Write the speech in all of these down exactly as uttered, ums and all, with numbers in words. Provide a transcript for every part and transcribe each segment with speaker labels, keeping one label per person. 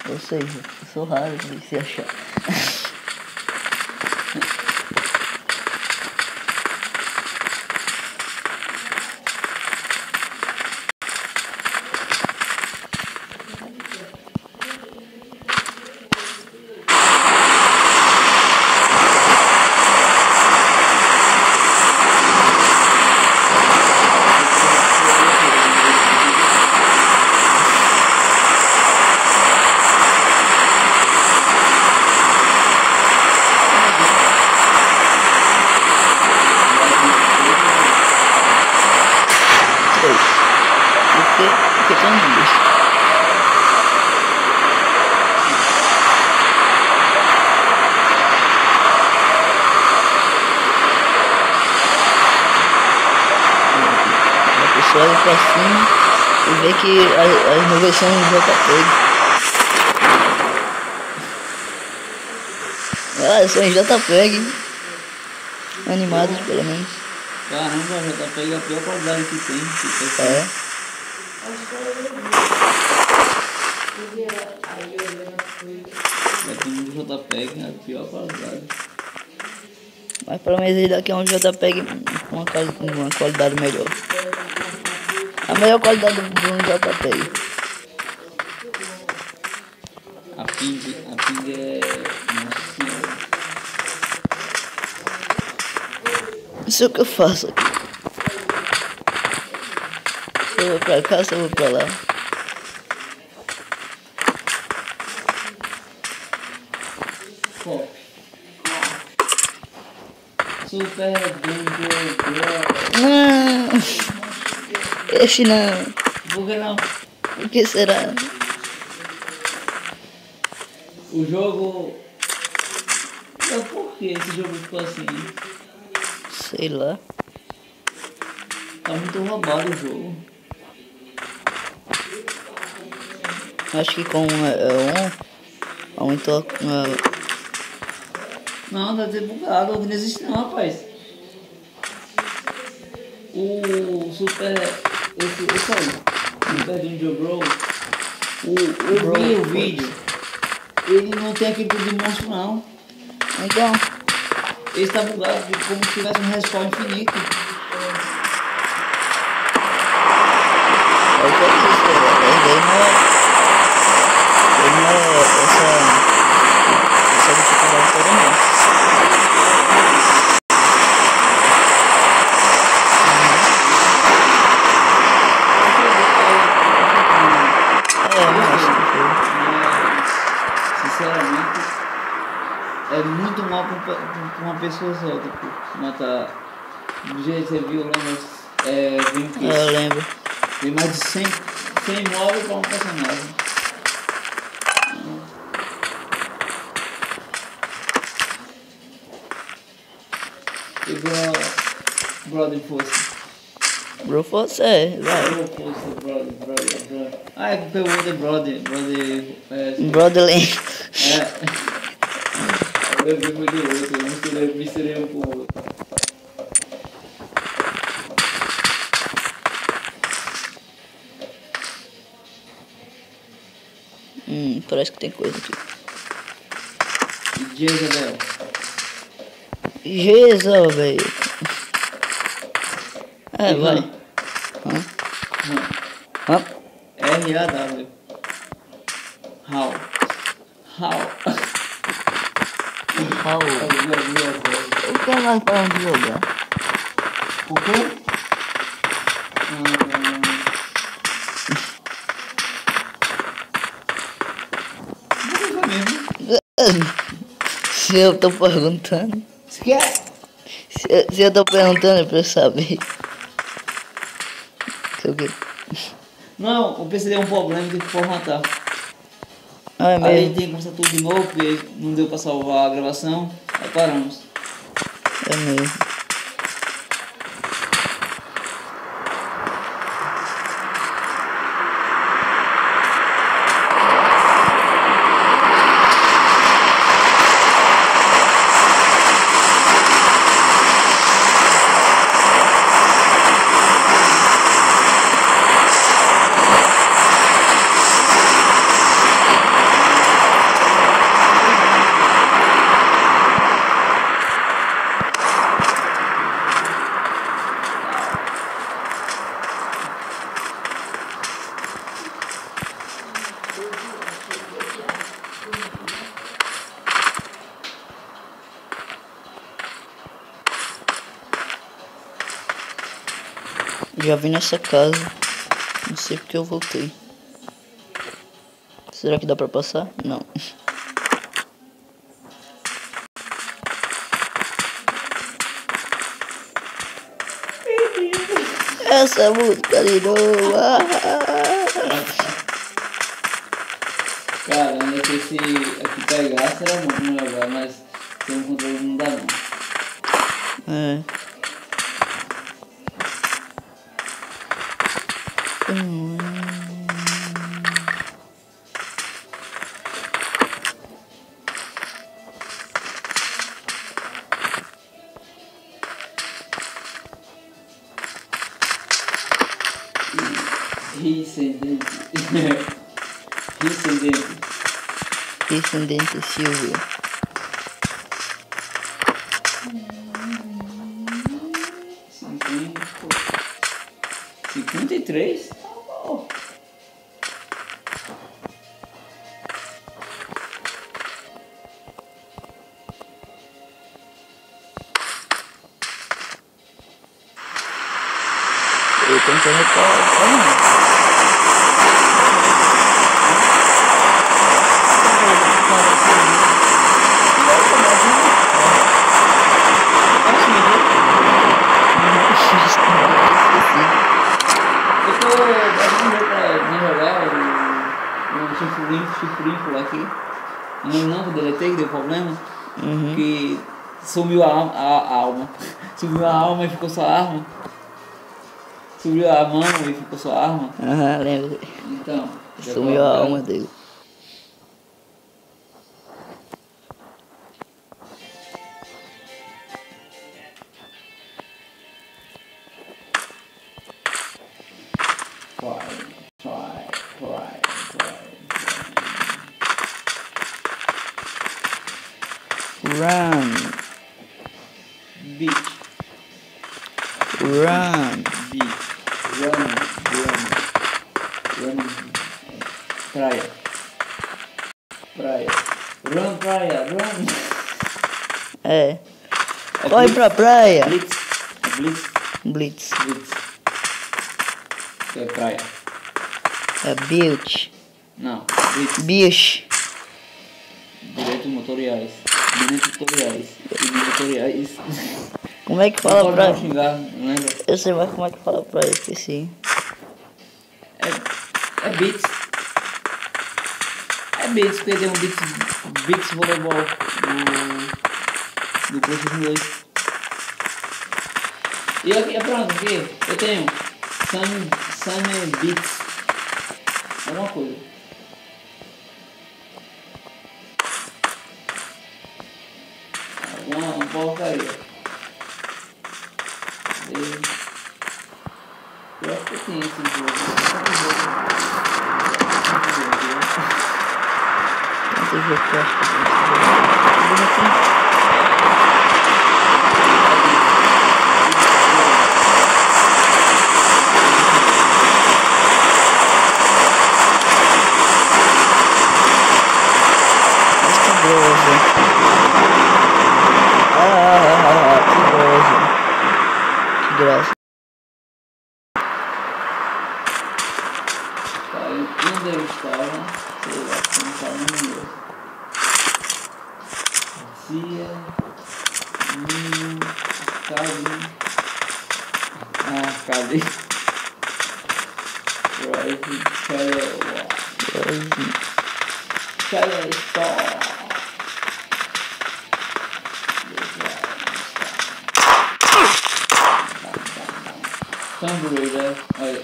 Speaker 1: Ou seja, eu sou raro de se achar. Porque, porque tem números. A pessoa olha pra cima e vê que as, as nuvens são em J P G. Ah, são em J P G. Animados, pelo menos.
Speaker 2: Caramba, a J P G é a pior qualidade que tem. Que
Speaker 1: É.
Speaker 2: Já tem um J P G, é a pior qualidade.
Speaker 1: Mas pelo menos ele daqui é um J P G com uma, quali uma qualidade melhor. A melhor qualidade de um J P G.
Speaker 2: A ping, a ping é... Nossa senhora.
Speaker 1: Isso é o que eu faço aqui. Se eu vou pra cá, se eu vou pra lá.
Speaker 2: Pop. Super Dungeon Bros.
Speaker 1: Não! Esse não.
Speaker 2: Por que não?
Speaker 1: O que será?
Speaker 2: O jogo... Mas por que esse jogo ficou assim?
Speaker 1: Sei lá.
Speaker 2: Tá muito roubado o jogo.
Speaker 1: Acho que com é, um aumentou a...
Speaker 2: Não, deve ter bugado, não existe não, rapaz. O Super... Esse, esse aí, Super Dungeon Bros. O, eu
Speaker 1: Bro,
Speaker 2: vi o
Speaker 1: pô.
Speaker 2: vídeo. Ele não tem aquele tipo de monstro não.
Speaker 1: Então,
Speaker 2: Ele está bugado como se tivesse um respawn infinito.
Speaker 1: é o que eu disse, esse daí não é... Ele não é essa... Essa dificuldade toda não. É, mas...
Speaker 2: Sinceramente, é muito mal pra pra uma pessoa só, tipo, matar. Do jeito que você viu lá, mas é, vem o quê?
Speaker 1: Eu lembro.
Speaker 2: Tem mais de cem, cem mobs pra um personagem. Igual Brother Force.
Speaker 1: Broforce é, vai.
Speaker 2: Brother Force, Brother, Brother, Brother. Ah, é porque o outro é Brother, Brother. É,
Speaker 1: Brotherly.
Speaker 2: é. Eu lembrei muito do outro, eu misturei, misturei um com o outro.
Speaker 1: Hum, parece que tem coisa aqui.
Speaker 2: E Jezebel.
Speaker 1: Jesus, velho. É,
Speaker 2: E
Speaker 1: vai.
Speaker 2: Han.
Speaker 1: Hã?
Speaker 2: Han.
Speaker 1: Hã?
Speaker 2: R A W. How. How.
Speaker 1: Raul. O que é mais para onde jogar?
Speaker 2: O quê? Hum... Não mesmo.
Speaker 1: Se eu tô perguntando.
Speaker 2: Você quer?
Speaker 1: Se, eu- se eu tô perguntando é pra eu saber. Que o quê?
Speaker 2: Não, o P C deu um problema de formatar.
Speaker 1: Ah, é
Speaker 2: Aí
Speaker 1: mesmo?
Speaker 2: tem que começar tudo de novo, porque não deu pra salvar a gravação. Aí paramos.
Speaker 1: É mesmo. Já vim nessa casa. Não sei porque eu voltei. Será que dá pra passar? Não. Essa música de novo.
Speaker 2: Cara, ainda que esse aqui pegasse era bom pra jogar, mas sem um controle não dá não.
Speaker 1: É. Hum.
Speaker 2: Descendente. Descendente.
Speaker 1: Descendente Silvio.
Speaker 2: Cinquenta e três? Oh.
Speaker 1: Eu tô tentando recordar.
Speaker 2: Eu tô dando pra me jogar um chifrinho, chifrinho aqui. Não lembro não que eu deletei, que deu problema.
Speaker 1: Uhum.
Speaker 2: Que sumiu a, alma- a, a alma. Sumiu a alma e ficou só a arma. Sumiu a mão e ficou só a arma.
Speaker 1: Aham, lembro.
Speaker 2: Então. já
Speaker 1: Sumiu
Speaker 2: tô-
Speaker 1: a alma dele.
Speaker 2: Try, try, try, try.
Speaker 1: Run.
Speaker 2: Beat,
Speaker 1: Run.
Speaker 2: beat, run, run, run, praia, praia, run, praia, run.
Speaker 1: É.
Speaker 2: É
Speaker 1: Corre
Speaker 2: blitz,
Speaker 1: pra praia.
Speaker 2: blitz, é blitz,
Speaker 1: Blitz.
Speaker 2: blitz, que é praia,
Speaker 1: É beach.
Speaker 2: não, blitz,
Speaker 1: Beach.
Speaker 2: direitos motoriais, direitos tutoriais, tutoriais.
Speaker 1: Como é que
Speaker 2: Não
Speaker 1: fala
Speaker 2: pode
Speaker 1: praia?
Speaker 2: não xingar, não lembra?
Speaker 1: Eu sei mais como é que fala praia, esqueci.
Speaker 2: É, é beats. É beats, porque tem um beats, beats voleibol do, do PlayStation dois. E aqui, pronto, aqui eu tenho Sun, Sun Beats. Alguma coisa. Alguma porcaria. E, eu acho que eu tenho esse jogo.
Speaker 1: Quanto jogo que eu acho que eu tenho aqui? Mas que gozo. Ah, que gozo. Que graça.
Speaker 2: Tá, onde eu estava, sei lá, não estava no meu. Cia, Ninho, Cali. Ah, Cali. Drive, Shadow, Shadow Star. Tomb Raider. Olha,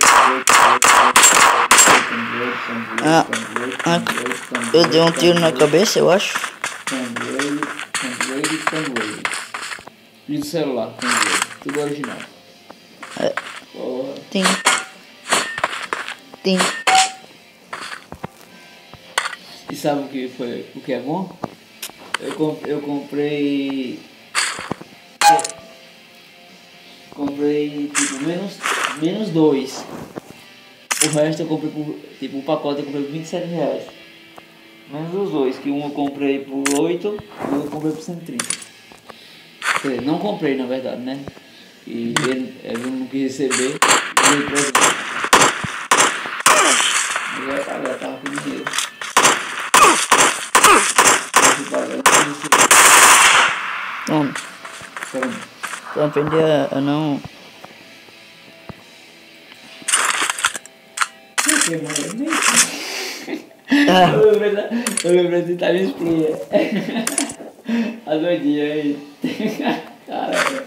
Speaker 1: Ah, ah, eu dei um tiro na cabeça, eu acho.
Speaker 2: Tomb Raider, Tomb Raider, Tomb Raider. E do celular, Tomb Raider. Tudo original.
Speaker 1: É.
Speaker 2: Porra.
Speaker 1: Tim. Tim.
Speaker 2: E sabe o que foi, o que é bom? Eu, comp eu comprei... Comprei, tipo, menos, menos dois. O resto eu comprei por, tipo, o pacote eu comprei por vinte e sete reais. Menos os dois, que um eu comprei por oito e o outro eu comprei por cento e trinta. Quer dizer, não comprei na verdade, né? E ele, ele não quis receber. dei presente. Eu ia pagar, tava com dinheiro. Eu fui pagar, eu não sei.
Speaker 1: Toma.
Speaker 2: Toma.
Speaker 1: Pra aprender a, a não...
Speaker 2: Que maravilha.
Speaker 1: Ah,
Speaker 2: Eu lembrei da, eu lembrei de Times Player. A doidinha aí. Caramba.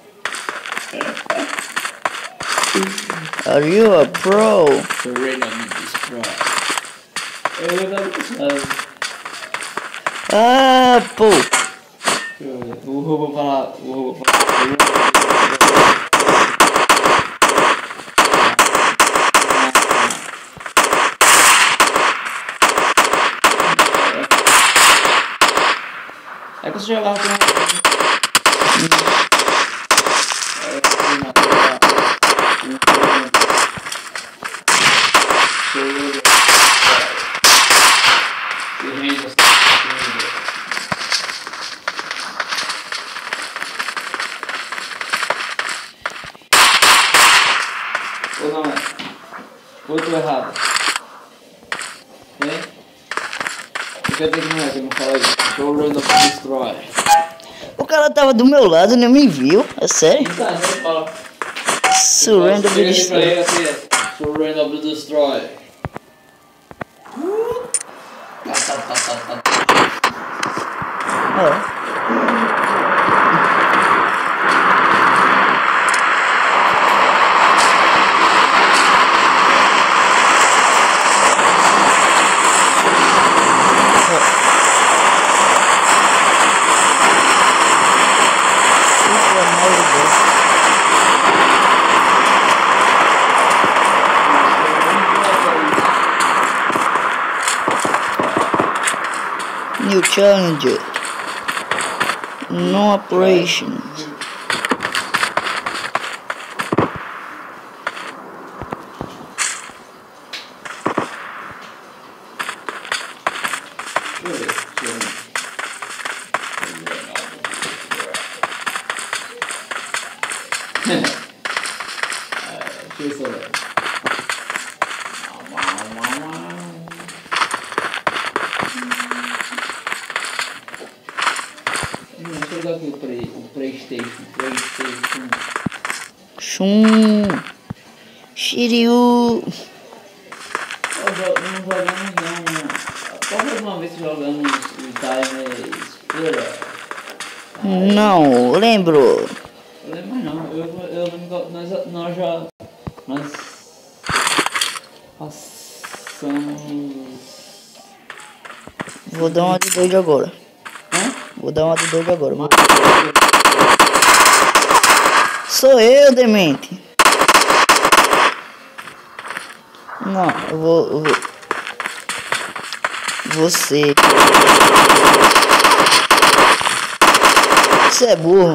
Speaker 1: are you a pro?
Speaker 2: Surrender me destroy. Eu lembro disso.
Speaker 1: Ah, pô.
Speaker 2: O robô fala. O robô fala. É que você jogava com. Ou não é? Ou eu tô errado? Hein? Eu quero ter que não é, que eu não falo isso. Surrender of Destroy.
Speaker 1: O cara tava do meu lado e nem me viu. É sério?
Speaker 2: Isso aí, você fala.
Speaker 1: Surrender of
Speaker 2: Chega assim pra ele
Speaker 1: Destroy.
Speaker 2: assim, Surrender of Destroy. Tá, tá, tá, tá, tá.
Speaker 1: É. New challenger. No operations.
Speaker 2: Deixa eu ver, deixa eu ver. Deixa eu ver. Deixa eu jogar aqui o, play, o Playstation. Playstation.
Speaker 1: Shun. Shiryu.
Speaker 2: Eu jo- não jogamos não. Qual foi a última vez que jogamos o Time Explorer?
Speaker 1: Não, lembro.
Speaker 2: Eu lembro mais não. Eu, eu lembro que nós, nós já. Nós passamos.
Speaker 1: Vou dar uma de doido agora.
Speaker 2: Hã?
Speaker 1: Vou dar uma de doido agora. Mano. Sou eu, demente. Não, eu vou. Eu vou. Você. Você é burro.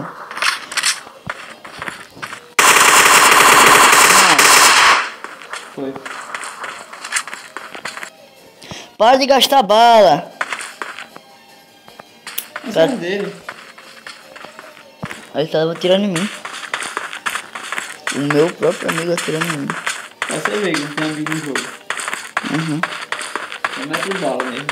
Speaker 2: Foi.
Speaker 1: Para de gastar bala.
Speaker 2: Mas
Speaker 1: Cara-
Speaker 2: é dele.
Speaker 1: Aí ele tava atirando em mim. O meu próprio amigo atirando em mim.
Speaker 2: Pra você ver que não tem amigo no jogo.
Speaker 1: Uhum.
Speaker 2: É mete o bala mesmo.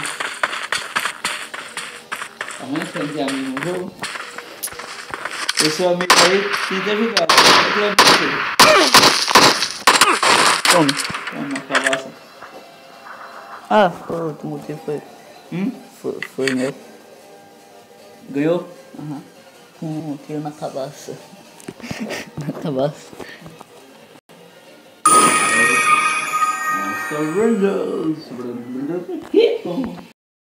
Speaker 2: Tá vendo que não tem amigo no jogo? O seu amigo aí tenta ajudar. Eu quero você.
Speaker 1: Tome.
Speaker 2: Toma, cabaça.
Speaker 1: Ah, foi outro motivo, foi.
Speaker 2: Hum?
Speaker 1: Foi, foi meu.
Speaker 2: Ganhou?
Speaker 1: Aham. Um tiro na cabaça. Na cabaça.
Speaker 2: Surrender. Surrender.